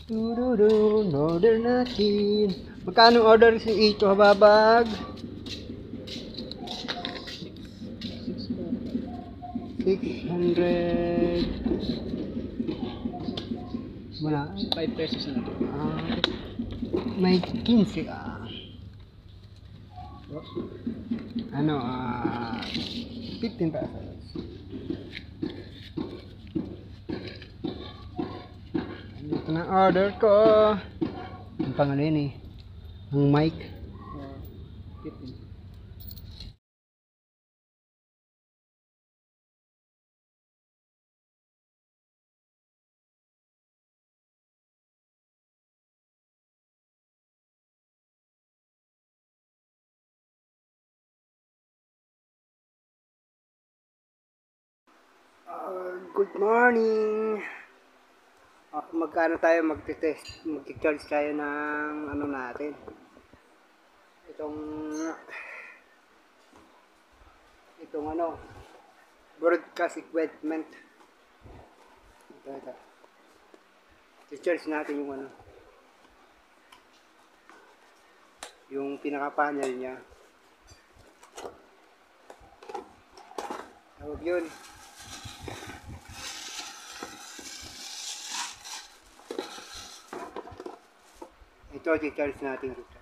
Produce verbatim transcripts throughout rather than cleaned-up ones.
Tururu, order natin. Magkano order si Ito Hababag? six hundred. Wala. five pesos na ito. Ah, may fifteen ah. Ano, ah, fifteen pesos. Ito na order ko. Ang pangalan eh. Ang mic. Uh, fifteen. Uh, good morning. Uh, magkano tayo magte-test, magte-charge tayo ng ano natin. Itong itong ano, broadcast equipment. Ito, ito. I-charge natin yung ano. Yung pinaka-panel niya. Tawag yun. Ito, i-charge natin ito.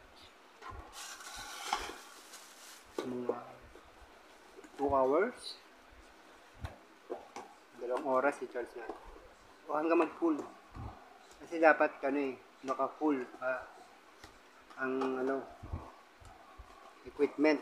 Mga two hours. Dalawang oras i-charge natin. O hanggang mag-full. Kasi dapat ano eh, naka-full pa ang ano, equipment.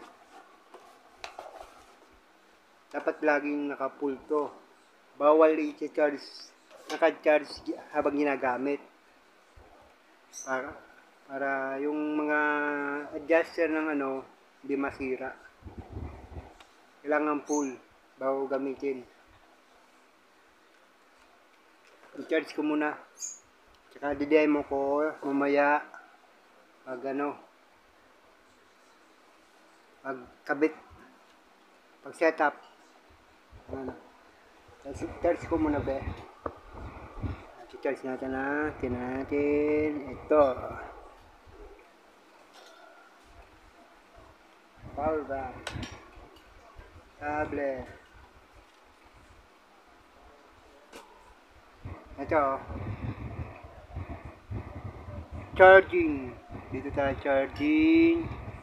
Dapat laging naka-full to. Bawal i-charge, naka-charge habang ginagamit. Para para yung mga adjuster ng ano hindi masira. Kailangan full bago gamitin. I-charge ko muna. Tsaka di-demo ko mamaya pag ano pag kabit, pag setup. Ano. I-charge ko muna be. I-charge natin na. Tingnan natin. Ito. Power bank. Tablet. Ito. Charging. Dito tayo charging.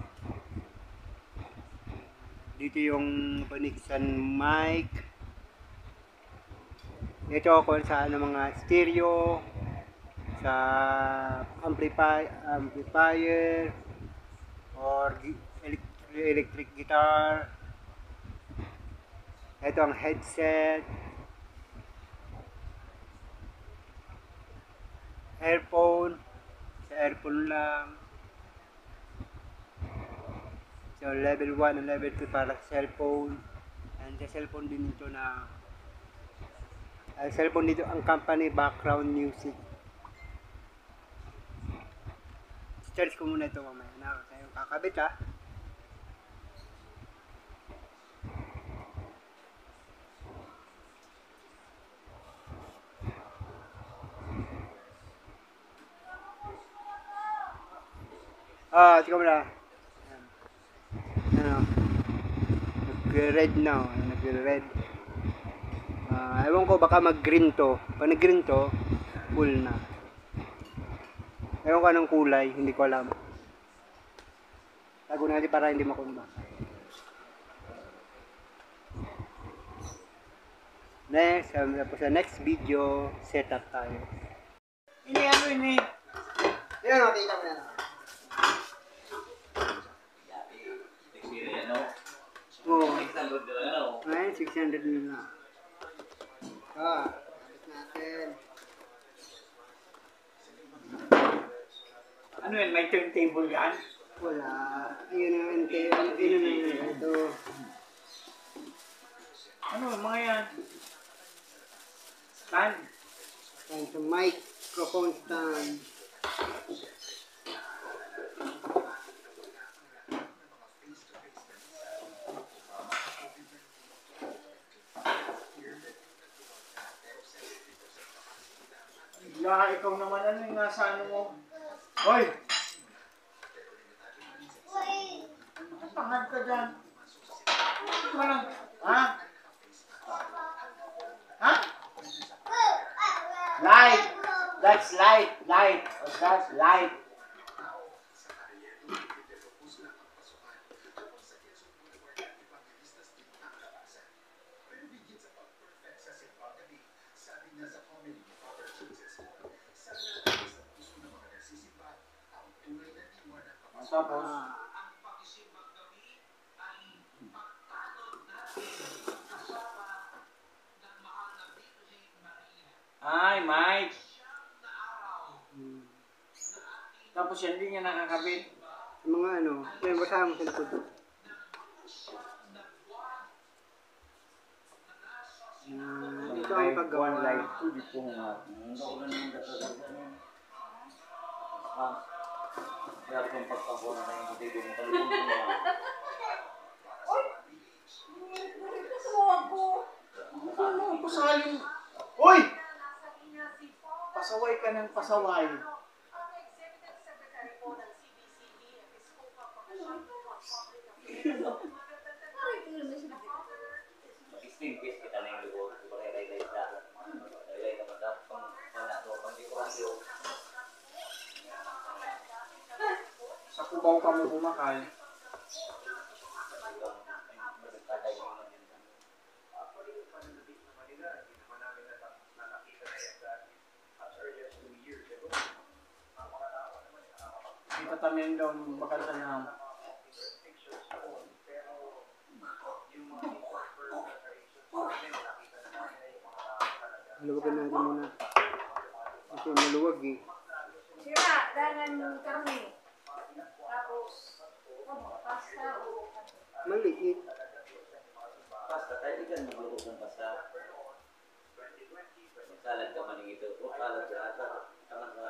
Dito yung paniksan mic. Ito kung saan ang mga stereo, sa amplifier, amplifier or electric guitar. Ito ang headset, earphone, sa earphone lang. So level one and level two para sa cellphone. And sa cellphone din ito na ang cellphone dito ang company background music. Charge ko muna ito mamaya. Na tayo kakabit ha. Ah, tika mo na. Ano? Nag-red na. Nag-red. Uh, ewan ko baka mag-green to. Pag nag-green to, full na. Ewan ko anong kulay, hindi ko alam. Tago natin para hindi makumba. Next, um, tapos sa next video, setup tayo. Ini ano ini? Yan, makita mo na lang. Oo. Ngayon, six hundred na. Ah, kapit natin. Ano yan? May turntable yan? Wala. Ayun na yun. Ayun na yun. Ito. Ano? Mga yan? Stand? Stand sa microphone stand. Ya, ikaw naman ano yung nasa ano mo? Hoy! Tangad ka dyan. Ano ka lang? Ha? Ha? Light! That's light! Light! That's light! Tapos, ay, Mike. Hmm. Tapos yan, hindi niya nakakabit. Yung mga ano, yan, basahan mo sa likod. Hmm, ito ang paggawa. One light, two di po nga. Kaya kung pagkakuna na yung hindi mo talipon ko na. Ano, pasaling... Uy! Pasaway ka ng pasaway. Mag-steam fish kita na yung lugo. Di ba ray-ray sa ray-ray naman dapat pang panato, pang dekorasyo. Sa kubaw ka mo kumakal. Itatamin daw ng bakal sa nang. Luwagan natin muna. Kasi maluwag eh. Sira, dangan karne. Tapos, ano, pasta o... Maliit. Pasta, tayo di ka nagluto ng pasta. Salad ka man ito. O salad ka ata. Tama ka.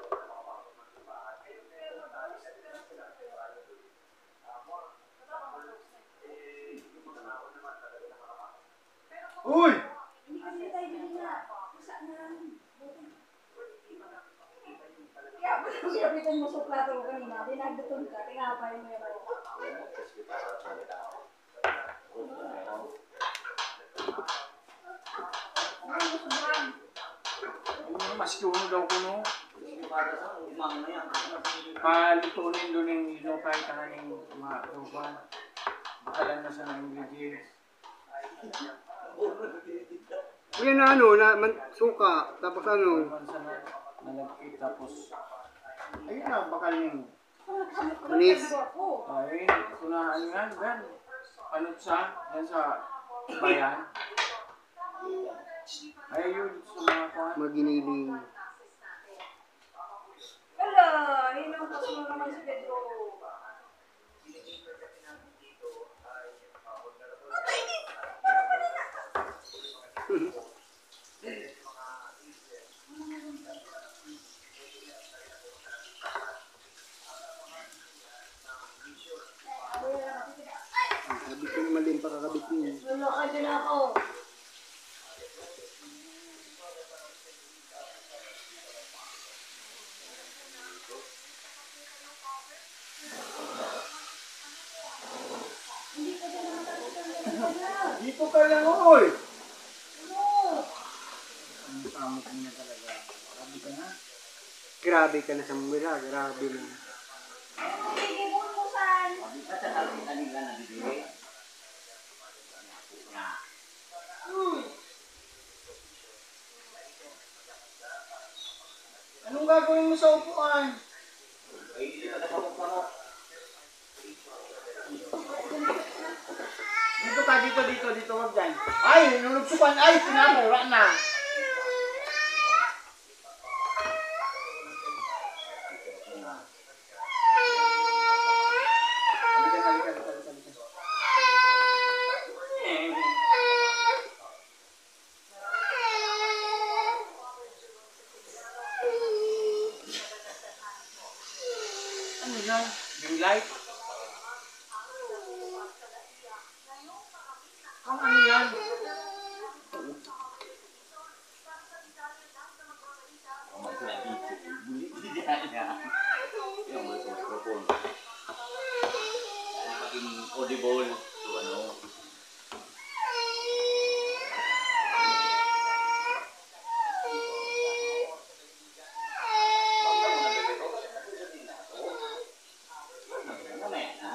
Uy! Hindi kasi tayo din na. Masa na. Kaya ba yung sinabitan mo sa plato ko kanina? Dinagdatun ka, tinapay mo yung ako. Ay, sobrang. Ano, mas tuno daw ko no. Para sa umang na yan. Palutunin doon yung ino kahit ka na yung mga tupan. Bakalan na sa mga ingredients. Yan na ano, na, man, suka, tapos ano, Naman sa na, nalagkit tapos. Ayun na, bakal yung. Manis. Ay, ito na ano yan, yan. Ano sa, yan sa bayan. Ay, yun sa mga kuhan. maginiling. Wala, hinampas mo naman si Pedro. Sabi ko yung malim pakakabit niya. Wala ka din ako. Dito ka lang, oy! Ano? Ang kamot mo na talaga. Sabi ka na. Grabe ka na sa mula, grabe na. Magigibon mo saan? Sabi ka sa ating kanila na bibili. Hmm. Anong gagawin mo sa upuan? Ay, hindi ka nakamot-kamot. Dito ka, dito, dito, dito, wag dyan. Ay, nunugsukan, ay, sinapay, wala na. Halika, halika, halika, halika, halika. Ano yan? Yung light? Ang ano yan? audible. So ano. Mamaya na.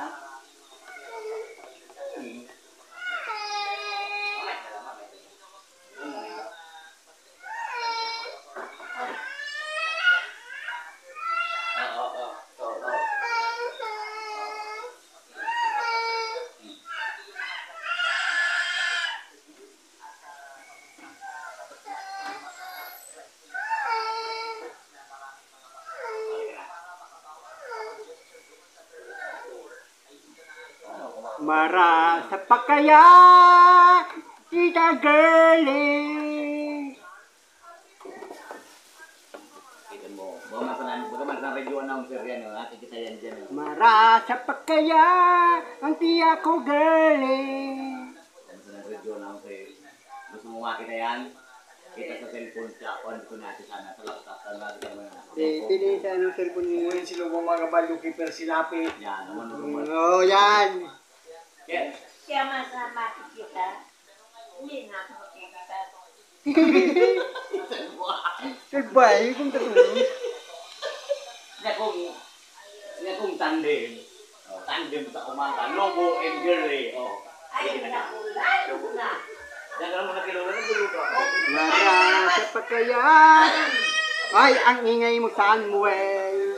Hmm. Mamaya na lang, mamaya. Hmm. Oo, oo, oo, oo. Mara sa pakaya, tita girlie. Kita mo, bagaman sa bagaman sa radio announcer yan, oh, ate kita yan dyan. Oh. Mara sa pakaya, ang tiya ko girlie. Bagaman sa radio announcer, gusto mo makita yan? Kita sa cellphone siya, kung ano natin sana sa laptop, sa natin ka naman. Eh, pili sa anong cellphone mo. Ngayon sila mga balyo keeper silapit. Yan, naman naman. Oo, yan. Yes. Kaya masama kita. Hindi na ako makikita. Sabay, kung tatulong. Nga kung, nga kung tandem, oh, tandem sa kumanta, Lobo and Girlie, oh. Ay, naku, lalo na. Yan ka naman nakilala ng duluto ako. Mara sa pakaya. Ay, ang ingay mo, Samuel.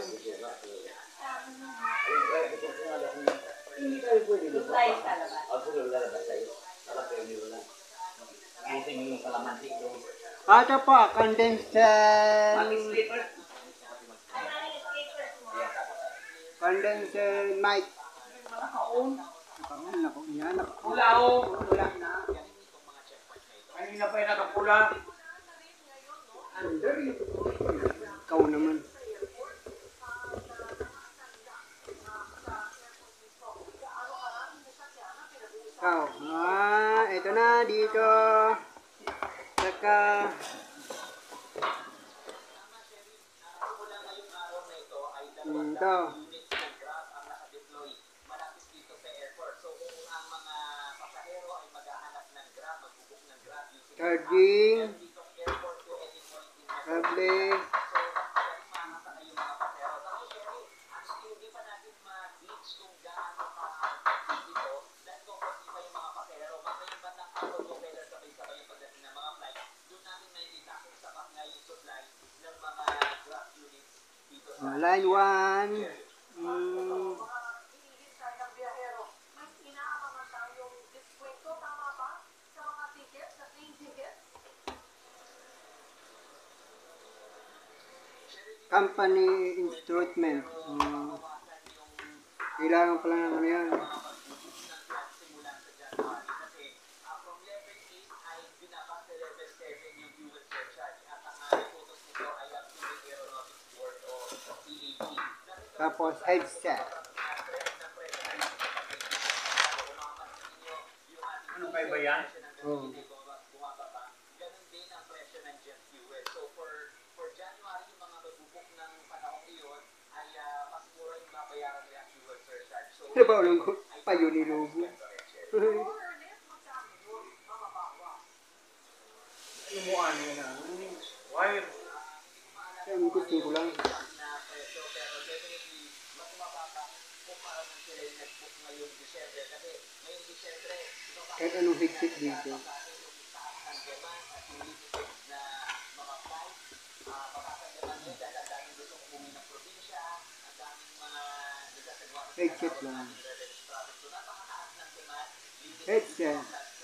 Hindi tayo pwede doon. Supply sa labas. Ako doon lalabas tayo. Sarap kayo nyo lang. Buting yung kalamansi doon. Ito po, condenser. Pati slipper. Ay, maraming escapers mo. Condenser mic. Nakaon. Nakaon, nako, yan, nako. Pula o. Wala na. Kanina pa yung nakapula. Ikaw naman. Ikaw. Ah, ito na, dito. Saka, ito. Charging. Kable. Uh, line one. Mm, company instrument. Mm, kailangan pala ng ano yan. Tapos headset. Ano kayo ba yan? Oh. Ano ba ulang ko? Payo ni Lobo. Ano mo ano yun ah? Wire. Ang gusto ko lang. Kahit anong headset dito. Headset lang. Headset.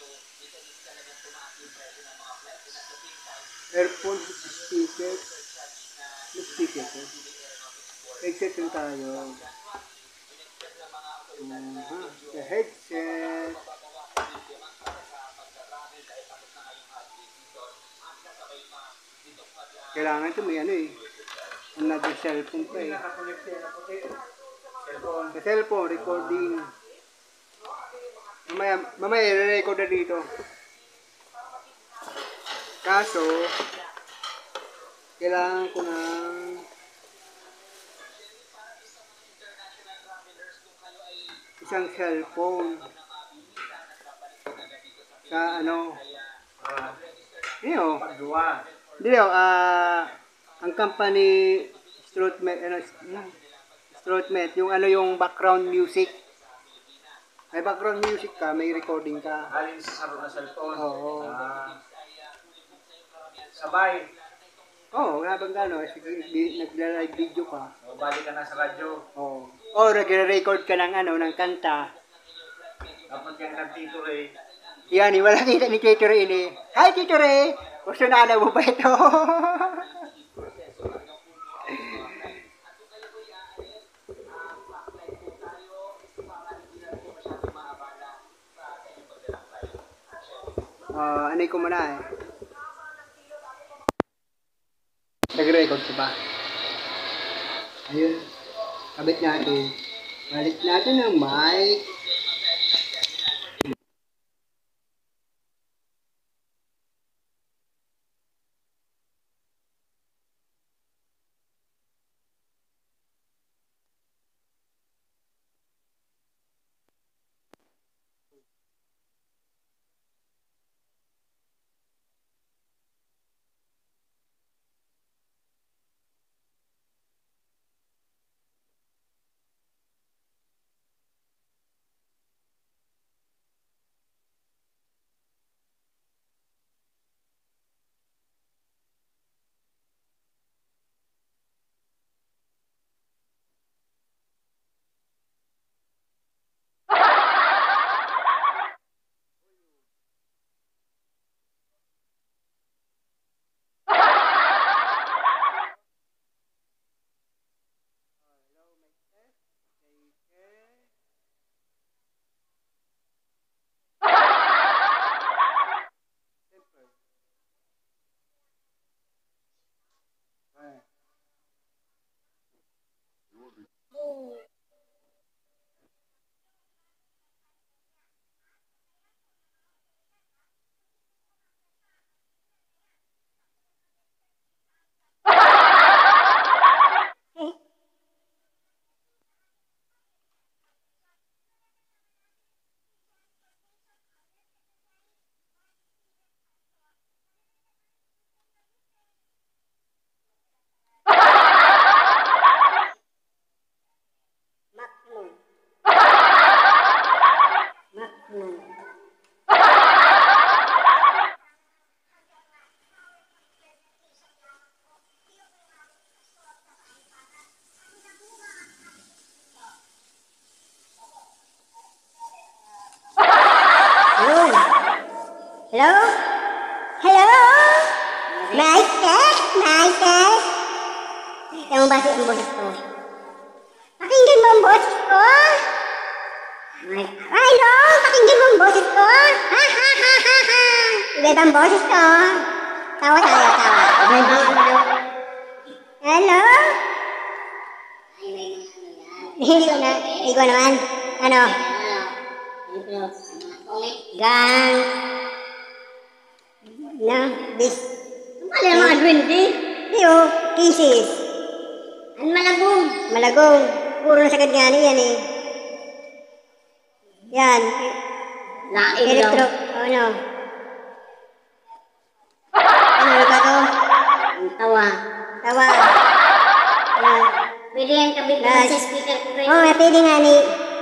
Earphone, speaker. May speaker ko. Headset lang tayo. Aha, sa headset. Kailangan ito may ano eh. Another cellphone pa eh. Nakakonekte na puti. Cellphone. Sa cellphone, recording. Mamaya, mamaya i-record na dito. Kaso, kailangan ko ng isang cellphone. Sa ano, Ah, yun, pagduwa. hindi yun, ah, ang company Strootmet, ano, ano, Strootmet, yung ano yung background music. May background music ka, may recording ka. Halin sa saro na cellphone. Oo. Ah, sabay. Oo, oh, habang gano'n, nagla-live video ka. O, balik ka na sa radyo. Oo. Oh. O, nagre-record ka ng ano, ng kanta. Dapat kang kantito Ray. Yan, eh, wala kita ni Tito Ray ini. Hi, Tito Ray! Gusto na alam mo ba ito? Ah, anay ko muna eh. Nag-record ka ba? Ayun. Kabit natin. Balik natin ang mic. Hello? Hello? Mic check? Mic check? Yang membahas ang boses ko. Pakinggan mo ang boses ko? Mic. Hello? Pakinggan mo ang boses ko? Ha ha ha ha ha. Iba ang boses ko. Tawa tayo, tawa. Hello? Hindi ko na. Hindi ko naman. Ano? Gang. Na, bis. Ano yung mga duwende? Iyo, kisis. Ano malagong? Malagong. Puro na sagad nga yan eh. Yan. Laing Elektro. daw. Ano? Ano ba to? Ang tawa. Tawa. Yan. Pwede yung kabit mo Guys. sa speaker ko rin. Oo, oh, pwede nga ni.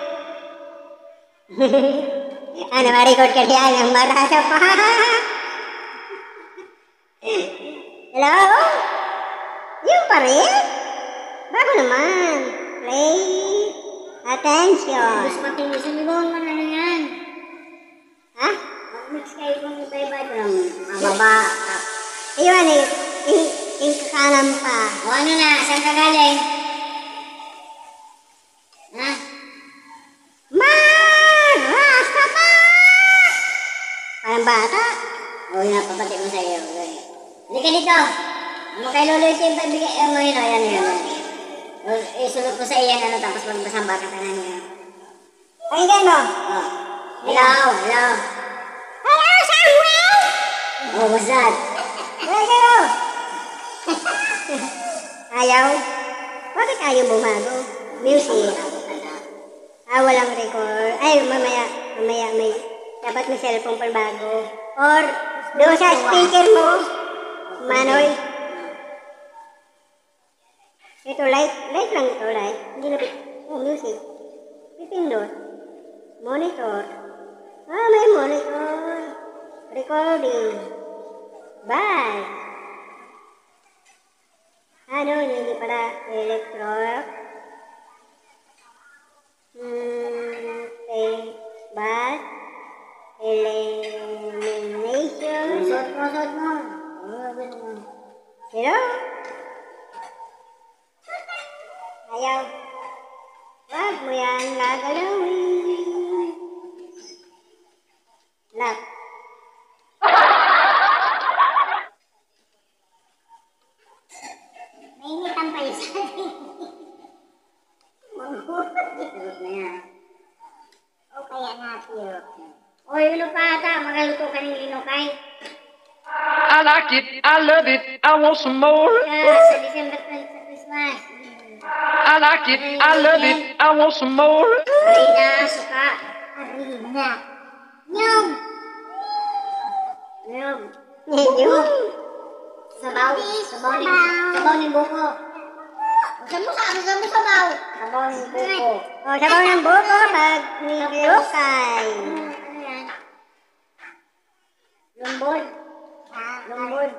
Ano, ma-record ka niya ng marasa pa. Hello? Yung pa rin? Bago naman. Play. Attention. Mas matinis ang ibon mo na yan. Ha? Mag-mix kayo kung iba-iba ito ng mababa. Ayun eh. Yung, yung kakalam pa. O ano na, saan ka galing? Ha? Marasta pa! Parang bata. O yun, papatid mo sa iyo. Hindi ka dito. Ano kay Lolo ito yung pagbigay? Ano yun, o yan, yan. Isulot mo sa iyan, ano, tapos magbasamba ka ka na niya. Pakinggan mo. Oh. Hello, hello. Hello, Samuel! Oh, what's that? Hello! Ayaw? Bakit ayaw bumago? Music. Ah, walang record. Ay, mamaya, mamaya may, dapat may cellphone pa bago. Or, doon sa speaker mo, Manoy. Ito, light, light lang ito, light. Hindi na, oh, music. Pipindot. Monitor. Ah, may monitor. Recording. Bye. Ano, hindi pala electro. Hmm, okay. Bath. Elimination. Suot mo, suot mo. Oh, ganun mo. Hello? Ayaw. Wag mo yan gagalawin. Lock. Nainitan pa yun sa atin. Suot na yan. O kaya natin. O, yung lupata, magaluto ka ng linukay. I like it, I love it, I want some more. Yeah, sa December twelfth sa Christmas. I like it, I love it, I want some more. Arena, suka. Arena. Nyog. Nyog. Nyog. Sabaw. Sabaw ni, sabaw ni buko. Saan mo sa ano? Saan mo sabaw? Sabaw ni buko. O, sabaw ng buko pag nilukay. Ano yan? Lumbod. Lumbod.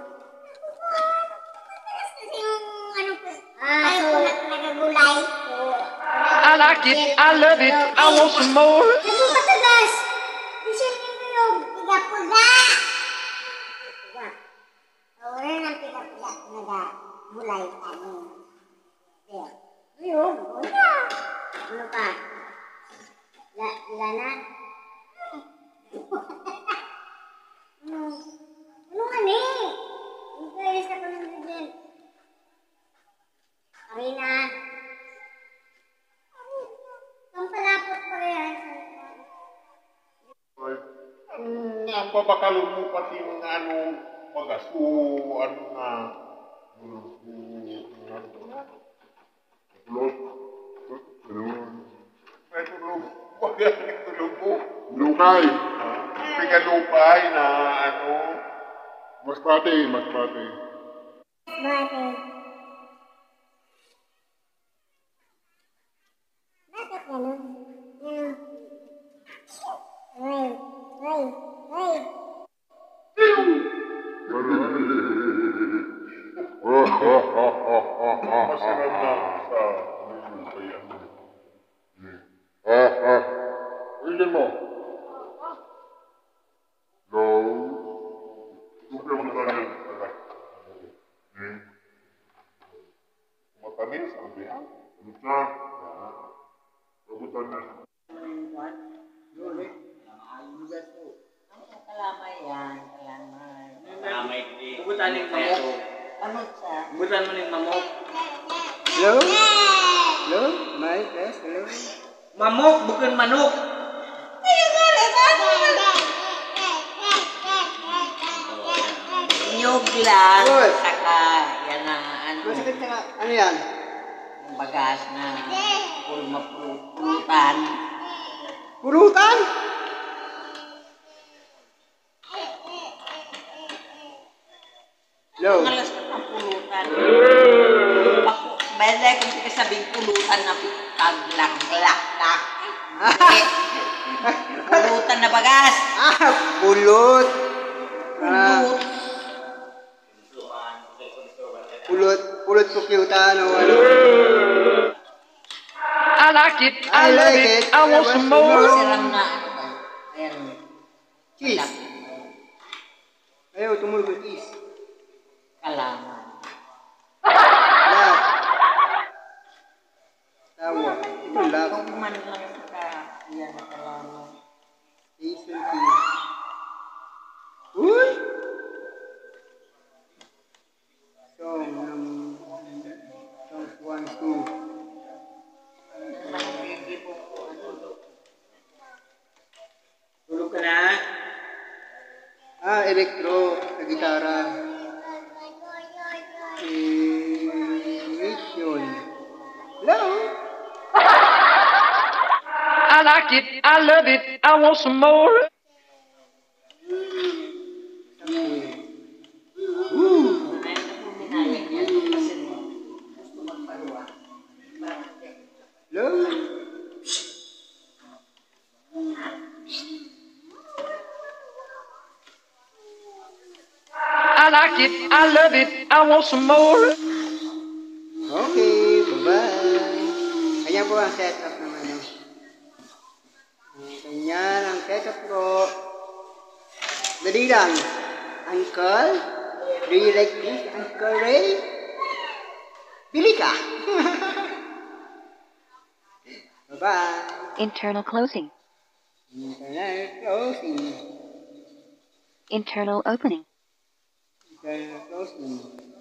Yung ano po? Ah, so, nagagulay. I like it, I love it, I want some more. Saan mo matagas? Isipin mo yung tiga-pula. Tiga. O, wala nang tiga-pula. Nagagulay. Ano? Ayan. Ayun. Wala. Ano pa? La, lana? Ano? Ano nga ni? Ang kailis ka pa ng bigyan. Arena. Ang palapot pa yan. Ang nababakalog mo pati mga ano, pagas o ano na, tulog, tulog, may tulog, wag yan, tulog mo. Lukay. Pigalupay na ano, masbate, masbate. Bate. Bakit ganun? Ano? Ay, ay, ay. Masarap na sa lukay ano. Ah, ah. Ulitin mo. No. Siyempre matamis. Hmm. Matamis, sabi ha? Luta. Pagutan na. Kalamay yan, kalamay. Kalamay din. Bubutan ng mamok. Ano siya? Bubutan mo ng mamok. Hello? Hello? Mike, yes, hello? Mamok, bukan manok. Nyog lang. Uy! Saka, yan na, ano, Masakit ka, ano yan? yung bagas na pulmapulutan. Pulutan? Hello? Malas ka pang pulutan. Ako, bayan kung hindi sabing pulutan na taglak-lak-lak. Hindi. Pulutan na bagas. Ah, pulot. Ah, Pulut. pulot, pulot ko kyutan o ano. I like it, I I love like it, it, I want some more. Siram na. Ayan. Cheese. Ayaw, tumulog yung cheese. Kalaman. Lak. Tawa. Ito lak. Kung man lang saka, yan na kalaman. Jason cheese. Uy! Song ng... Songs one, two. Tulog ka na. Ah, electro. Sa gitara. like it. I love it. I want some more. Ngayon ako minayag yan kasi gusto magpaluwa. Hello? I like it. I love it. I want some more. Okay, bye-bye. Ganyan po ang setup naman. No? Ganyan ang setup ko. Dali lang. Uncle, do you like this, Uncle Ray? Bili ka! Bye-bye. Internal closing. Internal closing. Internal opening. Internal closing.